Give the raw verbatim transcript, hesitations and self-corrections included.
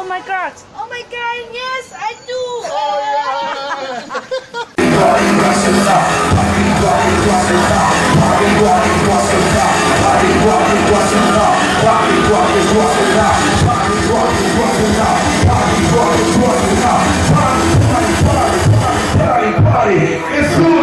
my god! Oh my god! Yes, I do! Oh yeah! It's